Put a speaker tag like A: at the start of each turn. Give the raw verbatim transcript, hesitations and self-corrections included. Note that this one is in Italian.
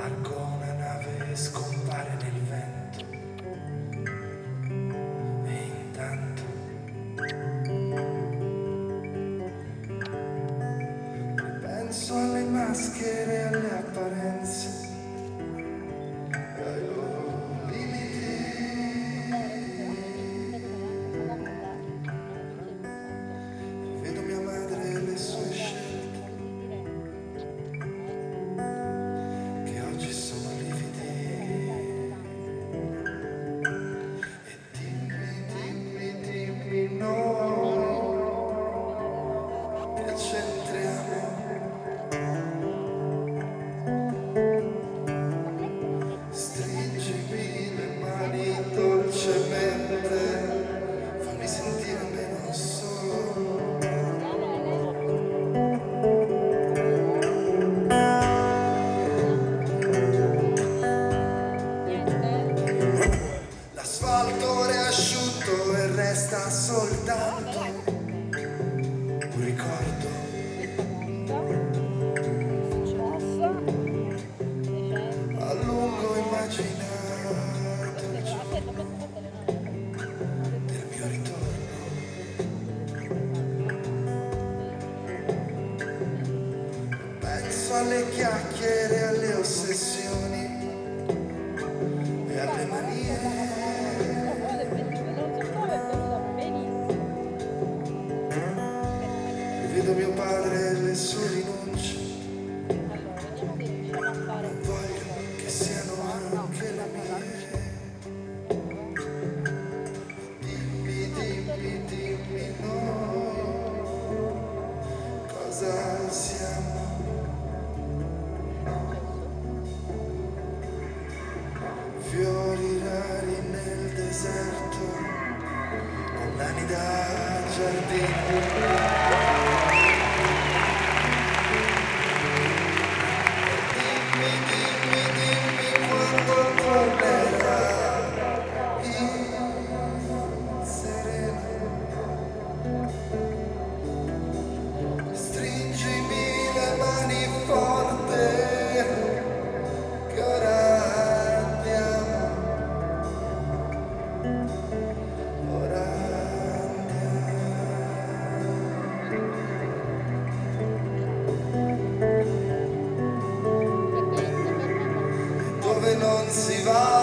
A: Largo una nave scompare nel vento e intanto penso alle maschere e alle apparenze e ai loro limiti. Vedo mia madre e le sue scelte che oggi sono lividi. E dimmi, dimmi, dimmi no, che c'entriamo. Stringimi le mani dolcemente, fammi sentire meno solo. L'asfalto è asciutto e resta soltanto un ricordo. A lungo immaginato del mio ritorno. Penso alle chiacchiere, alle ossessioni e alle manie. Vedo mio padre e le sue rinunce. Non voglio che siano anche le mie. Dimmi, dimmi, dimmi noi cosa siamo. Fiori rari nel deserto, con nani da giardino. Stringimi le mani forte, che ora andiamo, ora andiamo. Dove non si va